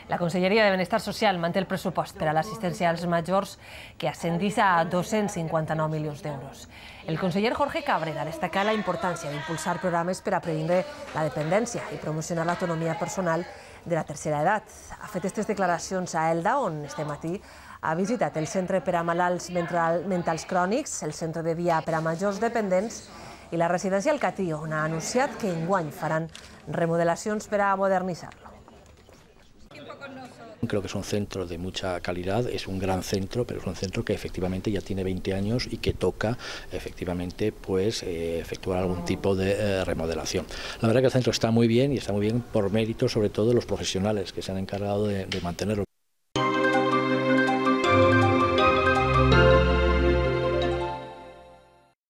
La Conselleria de Benestar Social manté el pressupost per a l'assistència als majors, que ascendís a 259 milions d'euros. El conseller Jorge Cabrera destaca la importància d'impulsar programes per a prevenir la dependència i promocionar l'autonomia personal de la tercera edat. Ha fet aquestes declaracions a Elda, on este matí ha visitat el Centre per a Malalts Mentals Crònics, el Centre de Dia per a Majors Dependents i la residència El Catí, on ha anunciat que enguany faran remodelacions per a modernitzar-lo. Creo que es un centro de mucha calidad, es un gran centro, pero es un centro que efectivamente ya tiene 20 años y que toca efectivamente pues efectuar algún tipo de remodelación. La verdad que el centro está muy bien y está muy bien por mérito sobre todo de los profesionales que se han encargado de mantenerlo.